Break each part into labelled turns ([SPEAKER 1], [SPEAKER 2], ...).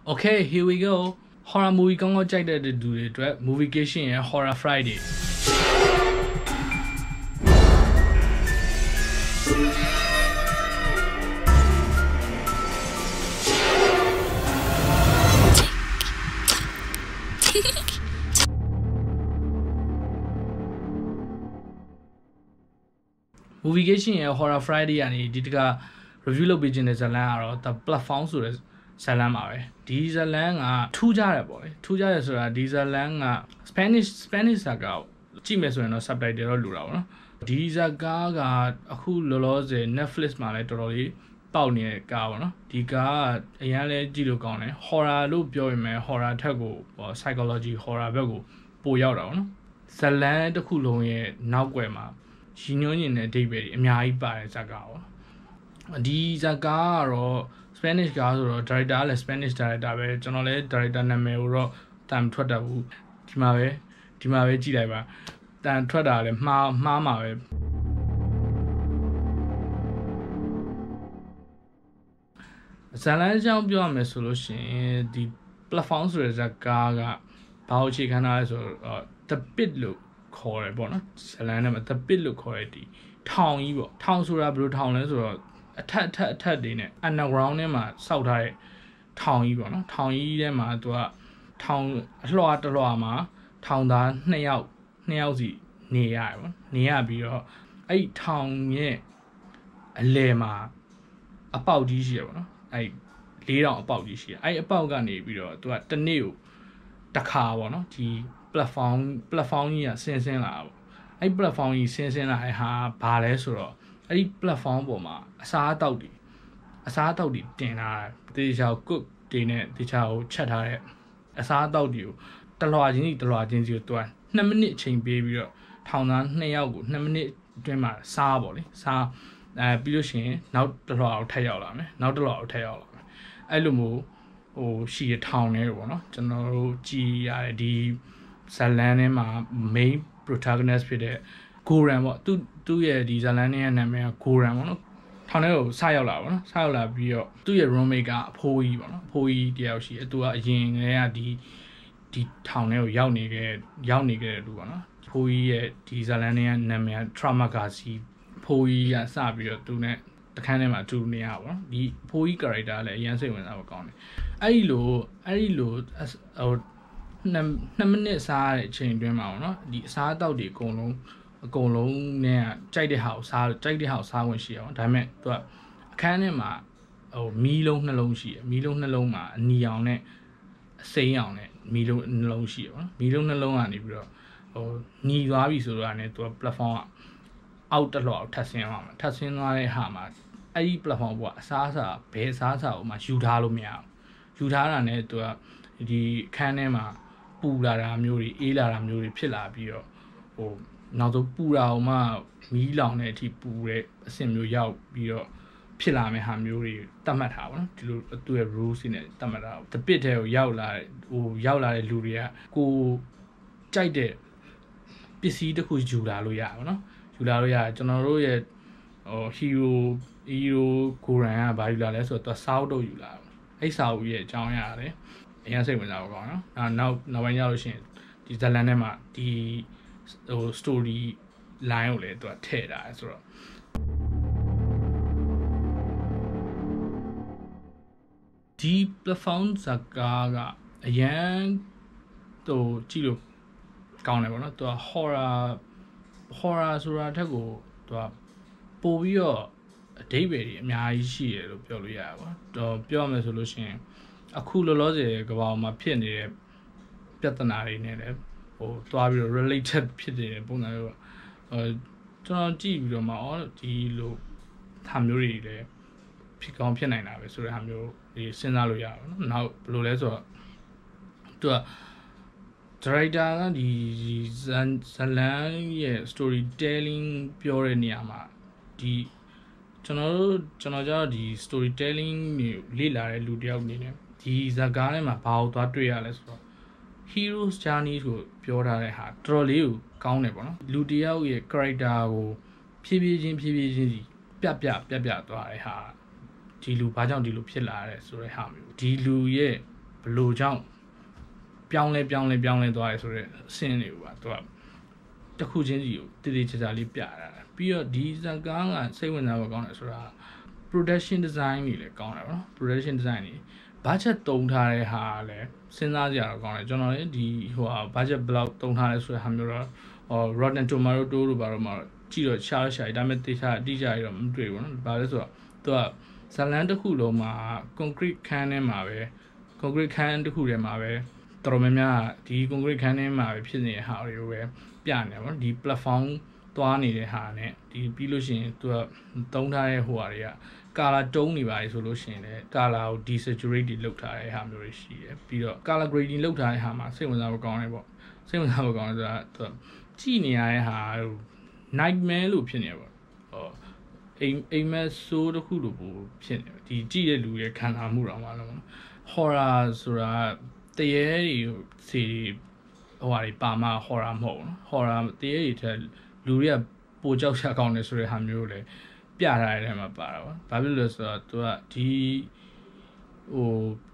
[SPEAKER 1] Okay, here we go. Horror movie 刚刚ကြိုက်တဲ့သူတွေအတွက် Moviecation ရဲ့ Horror Friday Moviecation ရဲ့ Horror Friday ကနေဒီတက review လုပ်ပေးခြင်းတဲ့ဇာတ်လမ်းကတော့ The Platform ဆိုတဲ့ဇာတ်လမ်းပါပဲဒီဇာတ်လမ်းကထူးခြားတယ်ပေါ့လေထူးခြားတယ်ဆိုတာဒီဇာတ်လမ်းက Spanish ဇာတ်ကားကြည့်မယ်ဆိုရင်တော့ subtitle တော့လိုတာပေါ့နော်ဒီဇာတ်ကားကအခုလောလောဆယ် Netflix မှာလည်းတော်တော်လေးပေါက်နေတဲ့ကားပေါ့နော်ဒီကားကအရင်လဲကြည့်လို့ကောင်းတယ် horror လို့ပြောရင်လည်း horror ထက်ကို psychology horror ဘက်ကိုပိုရောက်တာပေါ့နော်ဇာတ်လမ်းတစ်ခုလုံးရဲ့နောက်ွယ်မှာရည်ညွှန်းနေတဲ့အဓိပ္ပာယ်တွေအများကြီးပါတယ်ဇာတ်ကားပေါ့ဒီဇာတ်ကားကတော့ Spanish ကားဆိုတော့ director ကလည်း Spanish director ပဲကျွန်တော်လည်း director နာမည်ကိုတော့တန်ထွက်တတ်ဘူးဒီမှာပဲကြည့်လိုက်ပါတန်ထွက်တာလည်းမှားမှာပဲဇာတ်လမ်းအကြောင်းပြောရမယ်ဆိုလို့ရှိရင်ဒီ platform ဆိုတဲ့ဇာတ်ကားကဘာလို့အခြေခံထားလဲဆိုတော့ The Pit လို့ခေါ်တယ်ပေါ့နော်ဇာတ်လမ်းထဲမှာ The Pit လို့ခေါ်တဲ့ဒီထောင်ကြီးပေါ့ထောင်ဆိုတာဘယ်လိုထောင်လဲဆိုတော့အထက်တွေနဲ့ underground ထဲမှာစောက်ထားတဲ့ထောင်ကြီးပေါ့နော်ထောင်ကြီးထဲမှာသူကထောင်အလွှာတစ်လွှာမှာထောင်သား2ယောက်စီနေရတယ်ပေါ့နေရပြီးတော့အဲ့ထောင်ရဲ့အလယ်မှာအပေါက်ကြီးရှိရပေါ့နော်အဲ့4000အပေါက်ကြီးရှိရအဲ့အပေါက်ကနေပြီးတော့သူကတစ်နေ့ကိုတစ်ခါပေါ့နော်ဒီ platform ကြီးကဆင်းလာပေါ့အဲ့ platform ကြီးဆင်းလာတဲ့ဟာဘာလဲဆိုတော့အဲ့ဒီ platform ပေါ်မှာအစားအသောက်တွေတင်ထားတယ်တေချာကို cook တွေနဲ့တေချာကိုချက်ထားတဲ့အစားအသောက်တွေကိုတလွှာချင်းစီကိုသူက2မိနစ်အချိန်ပေးပြီးတော့ထောင်သား2ယောက်ကို2မိနစ်အတွင်းမှာစားပေါ့လေစားပြီးလို့ရှိရင်နောက်တစ်လွှာကိုထပ်ရောက်လာမယ်အဲ့လိုမျိုးရှိရထောင်နေပေါ့နော်ကျွန်တော်တို့ကြည်ရတယ်ဒီဇာတ်လမ်းထဲမှာ main protagonist ဖြစ်တဲ့ဂိုရန်ပေါ့သူ့ရဲ့ဒီဇာတ်လမ်းရဲ့နာမည်ကဂိုရန်ပေါ့နော်ထောင်ထဲကိုစရောက်လာပေါ့နော်စရောက်လာပြီးတော့သူ့ရဲ့ roommate ကအဖိုးကြီးပေါ့နော်အဖိုးကြီးတယောက်ရှိတယ်သူကအရင်ကဒီထောင်ထဲကိုရောက်နေခဲ့တဲ့လူပေါ့နော်အဖိုးကြီးရဲ့ဒီဇာတ်လမ်းရဲ့နာမည်က Trauma ကစီအဖိုးကြီးကစပြီးတော့သူနဲ့တခန်းထဲမှာအတူနေရပါပေါ့နော်ဒီအဖိုးကြီး character လည်းအရင်စိတ်ဝင်စားဖို့ကောင်းတယ်အဲ့ဒီလို2မိနစ်စားတဲ့အချိန်အတွင်းမှာပေါ့နော်ဒီအစားအသောက်တွေအကုန်လုံးနဲ့ကြိုက်တဲ့ဟာကိုစားဝင်ရှိအောင်ဒါပေမဲ့သူကအခန်းထဲမှာမီးလုံးနှလုံးရှိတယ်မီးလုံးနှလုံးမှာအနီအောင်နဲ့အစိမ်းအောင်နဲ့မီးလုံးနှလုံးရှိတယ်ပေါ့နော်မီးလုံးနှလုံးကနေပြီးတော့ညီသွားပြီဆိုတော့ねသူက platform ကအောက်တစ်လွှာကိုထပ်ဆင်းသွားမှာထပ်ဆင်းသွားတဲ့ဟာမှာအဲ့ဒီ platform ပေါ်ကအစားအစာဘယ်အစားအစာကိုမှယူထားလို့မရဘူးယူထားတာနဲ့သူကဒီအခန်းထဲမှာပူလာတာမျိုးတွေအေးလာတာမျိုးတွေဖြစ်လာပြီးတော့နောက်ဆုံးပူတာအောင်မှမီးလောင်တဲ့အထိပူတဲ့အဆင့်မျိုးရောက်ပြီးတော့ဖြစ်လာမယ့်ဟာမျိုးတွေတတ်မှတ်ထားပါတော့ဒီလိုသူ့ရဲ့ rules တွေနဲ့တတ်မှတ်ထားတပစ်တဲ့ကိုရောက်လာတဲ့လူတွေကကိုကြိုက်တဲ့ပစ္စည်းတစ်ခုယူလာလို့ရပါတော့ယူလာလို့ရကျွန်တော်တို့ရဲ့hero ကိုရန်ကဘာယူလာလဲဆိုတော့သူစောက်တော့ယူလာအဲ့စာအုပ်ရဲ့အကြောင်းရတယ်အရင်စိတ်ဝင်စားဖို့ကောင်းနော်နောက်ပိုင်းကျလို့ရှိရင်ဒီဇာတ်လမ်းထဲမှာဒီstory line ကိုလည်းသူကထည့်ထားတယ်ဆိုတော့ဒီ platform ဇာတ်ကားကအရင်ကြည့်လို့ကောင်းတယ်ပေါ့နော်သူက horror ဆိုတာထက်ကိုသူကပို့ပြီးတော့အဓိပ္ပာယ်တွေအများကြီးရှိတယ်လို့ပြောလို့ရပါဘူးပြောရမယ်ဆိုလို့ရှိရင်အခုလောလောဆယ်ကမ္ဘာမှာဖြစ်နေတဲ့ပြဿနာတွေနဲ့လည်းသွားပြီးတော့ related ဖြစ်နေတဲ့ပုံစံမျိုးကျွန်တော်ကြည့်ပြီးတော့မှဒီလိုဟာမျိုးတွေလည်းဖြစ်ကောင်းဖြစ်နိုင်တာပဲဆိုတဲ့ဟာမျိုးဒီစဉ်းစားလို့ရပါတော့နောက်ဘယ်လိုလဲဆိုတော့သူက director ကဒီဇလန်ရဲ့ storytelling ပြောတဲ့နေရာမှာဒီကျွန်တော်ကျတော့ဒီ storytelling ကိုလေ့လာတဲ့လူတစ်ယောက်အနေနဲ့ဒီဇာတ်ကားထဲမှာဘာကိုသွားတွေ့ရလဲဆိုတော့ hero's journey ကိုပြောထားတဲ့ဟာတော်တော်လေးကိုကောင်းတယ်ပေါ့နော်လူတစ်ယောက်ရဲ့ character ကိုဖြည်းဖြည်းချင်းစီပြသွားတဲ့ဟာဒီလူဘာကြောင့်ဒီလိုဖြစ်လာရဲဆိုတဲ့ဟာမျိုးဒီလူရဲ့ blue ကြောင့်ပြောင်းလဲသွားတယ်ဆိုတော့အဆင့်တွေပါသူကတစ်ခုချင်းစီကိုတည်တည်ချာချာလေးပြတာပြီးတော့ဒီဇာတ်ကားကစိတ်ဝင်စားဖို့ကောင်းတယ်ဆိုတာ production design တွေလည်းကောင်းတယ်ပေါ့နော် production design တွေ budget တုံးထားတဲ့ဟာလည်းစဉ်းစားကြရတော့ကောင်းတယ်ကျွန်တော်လည်းဒီbudget ဘယ်လောက်တုံးထားလဲဆိုတဲ့ဟာမျိုးတော့Rotten Tomato တို့ဘာလို့မှကြည့်တော့ရှားဒါပေမဲ့တေချာအတိအကျရတော့မတွေ့ဘူးနော်ဘာလဲဆိုတော့သူကဇလန်တစ်ခုလုံးမှာ concrete ခန်းထဲမှာပဲ concrete ခန်းတစ်ခုထဲမှာပဲတော်တော်များများဒီ concrete ခန်းထဲမှာပဲဖြစ်နေတဲ့ဟာတွေကိုပဲပြနေပါတော့ဒီ platform သွားနေတဲ့ဟာနဲ့ဒီပြီးလို့ရှိရင်သူကတုံးထားတဲ့ဟိုဟာတွေက color တုံးနေပါလေဆိုလို့ရှိရင်လည်း color ကို desaturate တွေလုပ်ထားတဲ့ဟာမျိုးတွေရှိတယ်ပြီးတော့ color grading လုပ်ထားတဲ့ဟာမှာစိတ်ဝင်စားဖို့ကောင်းတယ်ပေါ့စိတ်ဝင်စားဖို့ကောင်းတယ်ဆိုတာသူကကြည့်နေရတဲ့ဟာ nightmare လို့ဖြစ်နေပေါ့အိမ်မက်ဆိုးတစ်ခုလိုပိုဖြစ်နေဒီကြည့်တဲ့လူရဲ့ခံစားမှုတော့မှလို့ horror ဆိုတာတရေတွေစီဟိုဟာတွေပါမှ horror မဟုတ်ဘူးနော် horror တရေတွေထက်လူတွေကပိုကြောက်ရှာကောင်းတယ်ဆိုတဲ့ဟာမျိုးလေပြထားတဲ့ထဲမှာပါတာပါဘာဖြစ်လို့လဲဆိုတော့သူကဒီ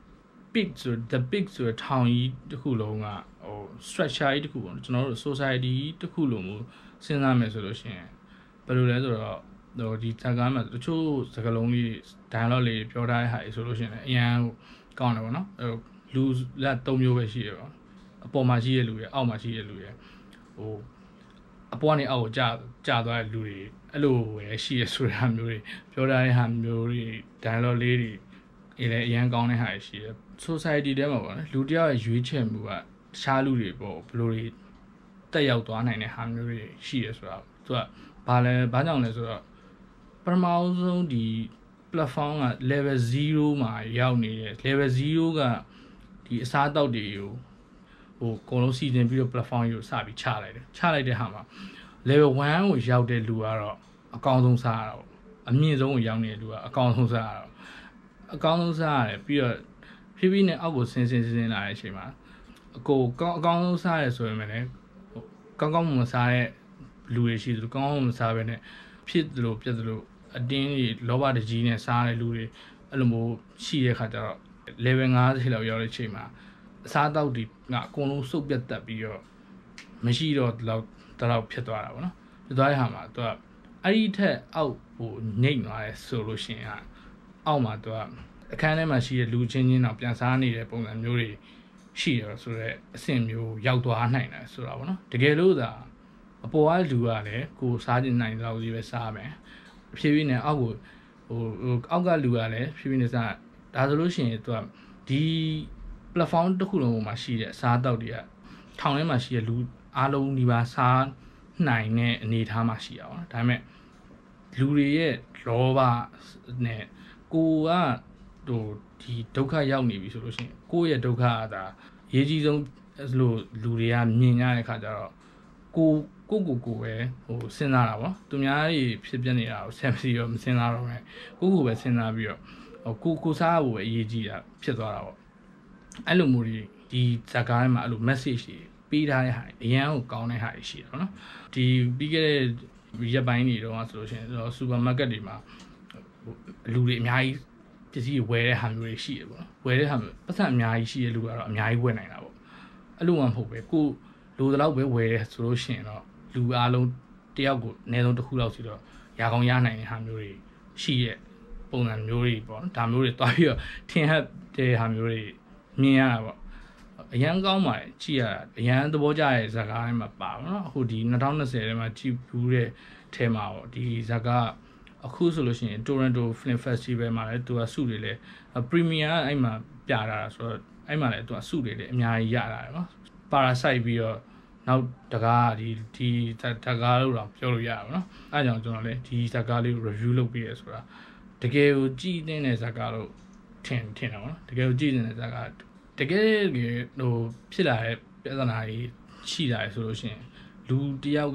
[SPEAKER 1] big ဆို the big ဆိုထောင်ကြီးတစ်ခုလုံးကstructure ကြီးတစ်ခုပေါ့ကျွန်တော်တို့ society တစ်ခုလုံးကိုစဉ်းစားမယ်ဆိုလို့ရှိရင်ဘယ်လိုလဲဆိုတော့ဒီဇာတ်ကားမှာတချို့စကားလုံးလေး dialogue လေးပြောထားတဲ့ဟာဆိုလို့ရှိရင်အရန်ကောင်းတယ်ပေါ့နော်လူလက်၃မျိုးပဲရှိရပါအပေါ်မှာရှိရလူရအောက်မှာရှိရလူရအပေါ်ကနေအောက်ကိုကျသွားတဲ့လူတွေအဲ့လိုပဲရှိရဆိုတဲ့ဟာမျိုးတွေပြောထားတဲ့ဟာမျိုးတွေ dialogue လေးတွေအရန်ကောင်းတဲ့ဟာရှိရ society ထဲမှာပေါ့နော်လူတယောက်ရဲ့ရွေးချယ်မှုကတခြားလူတွေပေါ့ဘယ်လိုတွေတက်ရောက်သွားနိုင်တဲ့ဟာမျိုးတွေရှိရဆိုတော့သူကဘာကြောင့်လဲဆိုတော့ပထမဆုံးဒီ platform က level 0မှာရောက်နေတယ် level 0ကဒီအစားအသောက်တွေကိုအကုန်လုံးစီစဉ်ပြီးတော့ platform ကိုစပြီးချလိုက်တဲ့ဟာမှာ level 1ကိုရောက်တဲ့လူကတော့အကောင်းဆုံးစားရတာပေါ့အမြင့်ဆုံးကိုရောက်နေတဲ့လူကအကောင်းဆုံးစားရတာအကောင်းဆုံးစားရတယ်ပြီးတော့ဖြည်းဖြည်းနဲ့အောက်ကိုဆင်းလာတဲ့အချိန်မှာအကောင်းဆုံးစားရဆိုရင်လည်းကောင်းမစားတဲ့လူတွေရှိသလိုကောင်းမစားဘဲနဲ့ဖြစ်သလိုပြက်သလိုအတင်းကြီးလောဘတကြီးနဲ့စားတဲ့လူတွေအဲ့လိုမျိုးရှိတဲ့ခါကျတော့ level 50လောက်ရောက်တဲ့အချိန်မှာအစားအသောက်တွေကအကုန်လုံးစုပ်ပြတ်တက်ပြီးတော့မရှိတော့တော့ဖြစ်သွားတာပေါ့နော်ဖြစ်သွားတဲ့ဟာမှာသူကအဲ့ဒီထက်အောက်နှိမ့်သွားတယ်ဆိုလို့ရှိရင်အောက်မှာသူကအခန်းထဲမှာရှိတဲ့လူချင်းတော့ပြန်စားနေတဲ့ပုံစံမျိုးတွေရှိရဆိုတော့အဆင့်မျိုးရောက်သွားနိုင်တယ်ဆိုတာပေါ့နော်တကယ်လို့သာအပေါ်ကလူကလည်းကိုစားကျင်နိုင်တော့ကြီးပဲစားမယ်ဖြည်းဖြည်းနဲ့အောက်ကိုအောက်ကလူကလည်းဖြည်းဖြည်းနဲ့စားဒါဆိုလို့ရှိရင်သူကဒီ platform တစ်ခုလုံးပေါ်မှာရှိတဲ့အစားအသောက်တွေကထောင်ထဲမှာရှိတဲ့လူအားလုံးဒီပါစားနိုင်တဲ့အနေအထားမှာရှိရပါတော့ဒါပေမဲ့လူတွေရဲ့လောဘနဲ့ကိုကဒီဒုက္ခရောက်နေပြီဆိုလို့ရှိရင်ကိုယ့်ရဲ့ဒုက္ခကဒါရေးကြီးဆုံးလို့လူတွေကမြင်ရတဲ့ခါကျတော့ကိုပဲစဉ်းစားတာပေါ့သူများတွေဖြစ်ပြနေတာကိုဆက်ပြီးတော့မစဉ်းစားတော့နဲ့ကိုပဲစဉ်းစားပြီးတော့ကိုစားဖို့ပဲအရေးကြီးတာဖြစ်သွားတာပေါ့အဲ့လိုမျိုးဒီဇာတ်ကားထဲမှာအဲ့လို message တွေပေးထားတဲ့ဟာအရန်ကိုကောင်းတဲ့ဟာတွေရှိတယ်နော်ဒီပြီးခဲ့တဲ့ရက်ပိုင်းတွေတော့ဆိုလို့ရှိရင်စူပါမားကတ်တွေမှာလူတွေအများကြီးပစ္စည်းဝယ်တဲ့ဟာမျိုးတွေရှိတယ်ပေါ့နော်ဝယ်တဲ့ဟာမျိုးပတ်စံအများကြီးရှိတဲ့လူကတော့အများကြီးဝယ်နိုင်တာပေါ့အဲ့လိုမှမဟုတ်ပဲကိုလိုတလောက်ပဲဝယ်တယ်ဆိုလို့ရှိရင်တော့လူအားလုံးတယောက်ကိုအနည်းဆုံးတစ်ခုလောက်စီတော့ရာကောင်းရနိုင်တဲ့ဟာမျိုးတွေရှိရဲ့ပုံစံမျိုးတွေပေါ့ဒါမျိုးတွေတွားပြီးတော့ထင်ဟပ်တဲ့ဟာမျိုးတွေမြင်ရတာပေါ့အရန်ကောင်းပါတယ်ကြည့်ရတာအရန်သဘောကျတဲ့ဇာတ်ကားထဲမှာပါပါနော်အခုဒီ2020ထဲမှာကြည့်ဘူးတဲ့ထဲမှာပေါ့ဒီဇာတ်ကားအခုဆိုလို့ရှိရင် Toronto Film Festival မှာလည်းသူကစုတွေလည်း Premiere အဲ့မှာပြတာဆိုတော့အဲ့မှာလည်းသူကစုတွေလည်းအများကြီးရတာတယ်နော် Parasite ပြီးတော့နောက်တကားဒီတကားလို့တော့ပြောလို့ရတာပေါ့နော်အဲ့ကြောင့်ကျွန်တော်လည်းဒီဇာတ်ကားလေးကို review လုပ်ပေးရဆိုတာတကယ်ကိုကြည့်တဲ့ဇာတ်ကားလို့ထင်တယ်ပေါ့နော်တကယ်ကိုကြည့်နေတဲ့ဇာတ်ကားတကယ်ဖြစ်လာတဲ့ပြဿနာကြီးရှိလာရဆိုလို့ရှိရင်လူတယောက်က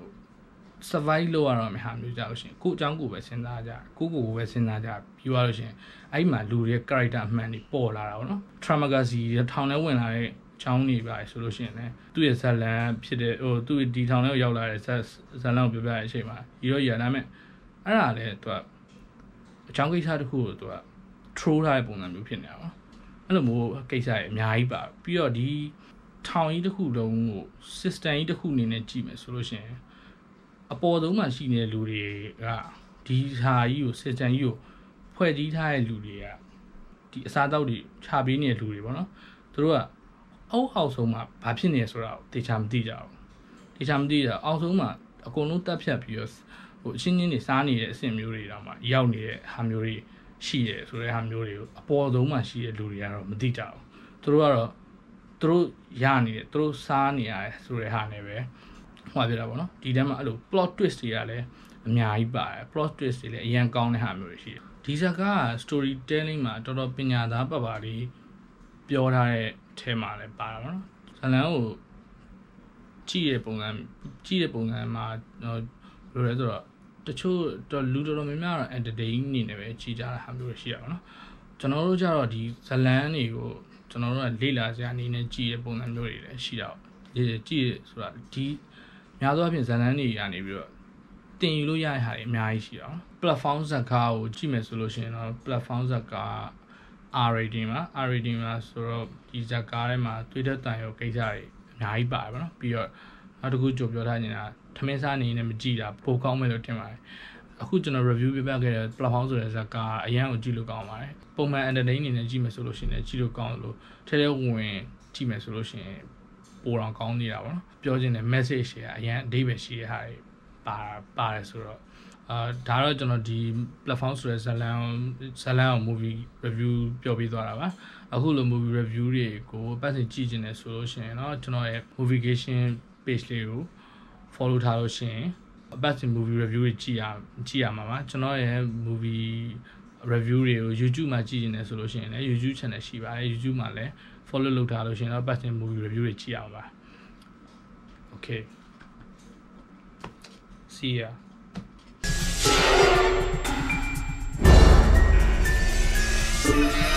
[SPEAKER 1] survive လုပ်ရတော့မယ့်ဟာမျိုးကြလို့ရှိရင်ကိုအကြောင်းကိုပဲစဉ်းစားကြကိုပဲစဉ်းစားကြပြီးသွားလို့ရှိရင်အဲ့မှာလူတွေရဲ့ character အမှန်တွေပေါ်လာတာပေါ့နော် Tramagasi ထောင်ထဲဝင်လာတဲ့အကြောင်းတွေပါဆိုလို့ရှိရင်လည်းသူ့ရဲ့ဇာတ်လမ်းဖြစ်တဲ့သူ့ဒီထောင်ထဲကိုရောက်လာတဲ့ဇာတ်လမ်းကိုပြောပြတဲ့အချိန်မှာဒီတော့ရဒါမဲ့အဲ့ဒါလည်းသူကအကြောင်းကိစ္စတစ်ခုကိုသူက troll ထားတဲ့ပုံစံမျိုးဖြစ်နေတာပေါ့အဲ့လိုမျိုးကိစ္စတွေအများကြီးပါပြီးတော့ဒီထောင်ကြီးတစ်ခုလုံးကို system ကြီးတစ်ခုအနေနဲ့ကြည့်မယ်ဆိုလို့ရှိရင်အပေါ်ဆုံးမှာရှိနေတဲ့လူတွေကဒီဟာကြီးကို system ကြီးကိုဖွဲ့စည်းထားတဲ့လူတွေကဒီအစားအသောက်တွေချပေးနေတဲ့လူတွေပေါ့နော်သူတို့ကအောက်ဆုံးမှာဘာဖြစ်နေလဲဆိုတာကိုတေချာမသိကြဘူးတေချာမသိကြအောက်ဆုံးမှာအကုန်လုံးတက်ဖြတ်ပြီးတော့ဟိုအချင်းချင်းတွေစားနေတဲ့အဆင့်မျိုးတွေတောင်မှရောက်နေတဲ့ဟာမျိုးတွေရှိတယ်ဆိုတဲ့ဟာမျိုးတွေကိုအပေါ်ဆုံးမှာရှိတဲ့လူတွေကတော့မသိကြဘူးသူတို့ကတော့သူတို့ရနေတယ်သူတို့စားနေရတယ်ဆိုတဲ့ဟာနဲ့ပဲဟောပြတာပေါ့နော်ဒီထဲမှာအဲ့လို plot twist တွေကလည်းအများကြီးပါတယ် plot twist တွေလည်းအရင်ကောင်းတဲ့ဟာမျိုးတွေရှိတယ်ဒီဇာက story telling မှာတော်တော်ပညာသားပတ်ပါလေးပြောထားတဲ့ထဲမှာလည်းပါတာပေါ့နော်ဇလန်ကိုကြည့်တဲ့ပုံစံမှာဘယ်လိုလဲဆိုတော့တချို့လူတော်များများတော့ entertain နေနေပဲကြည့်ကြတာဟာမျိုးရှိရပါတော့ကျွန်တော်တို့ကြတော့ဒီဇလန်တွေကိုကျွန်တော်တို့ကလေ့လာစရာအနေနဲ့ကြည့်တဲ့ပုံစံမျိုးတွေလည်းရှိတော့ကြည့်ဆိုတာဒီများသောအားဖြင့်ဇလန်တွေကနေပြီးတော့တင်ယူလို့ရတဲ့ဟာတွေအများကြီးရှိတော့ platform ဇာတ်ကားကိုကြည့်မယ်ဆိုလို့ရှိရင်တော့ platform ဇာတ်ကား R rating မှာဆိုတော့ဒီဇာတ်ကားထဲမှာတွေ့တဲ့တန်ရုပ်ကိစ္စတွေအများကြီးပါတယ်ဗောနော်ပြီးတော့နောက်တစ်ခုကြိုပြောထားနေတာထမင်းစားနေနေမကြည့်တာပိုကောင်းမယ်လို့ထင်ပါတယ်အခုကျွန်တော် review ပြခဲ့တဲ့ platform ဆိုတဲ့ဇာတ်ကားအရင်ကိုကြည့်လို့ကောင်းပါတယ်ပုံမှန် entertain အနေနဲ့ကြည့်မယ်ဆိုလို့ရှိရင်ကြည့်လို့ကောင်းလို့ထဲထဲဝင်ကြည့်မယ်ဆိုလို့ရှိရင်ပိုတော့ကောင်းနေတာဗောနော်ပြောချင်တဲ့ message တွေကအရင်အဓိပ္ပာယ်ရှိတဲ့ဟာတွေပါတယ်ဆိုတော့ဒါတော့ကျွန်တော်ဒီ platform ဆိုတဲ့ဇလန် movie review ပြောပြသွားတာပါအခုလို movie review တွေကိုပတ်စင်ကြည့်နေတယ်ဆိုလို့ရှိရင်เนาะကျွန်တော်ရဲ့ moviegation page လေးကို follow ထားလို့ရှိရင်ပတ်စင် movie review တွေကြည့်ရမှာပါကျွန်တော်ရဲ့ movie review တွေကို YouTube မှာကြည့်နေတယ်ဆိုလို့ရှိရင်လည်း YouTube channel ရှိပါတယ် YouTube မှာလည်း follow လုပ်ထားလို့ရှိရင်တော့ပတ်စင် movie review တွေကြည့်ရမှာပါ Okay see ya